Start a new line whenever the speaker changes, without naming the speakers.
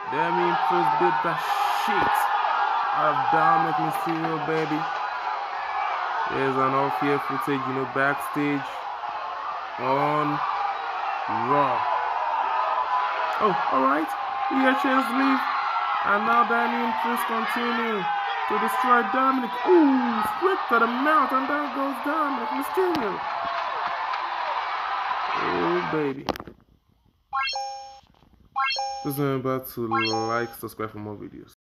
Damien first beat the shit out of Dominik Mysterio, baby. There's an off-air footage, backstage on Raw. Oh, alright. Here Chase leave. And now Damien first continue to destroy Dominik. Ooh, straight to the mouth, and there goes Dominik Mysterio. Oh, baby. Just remember to like, subscribe for more videos.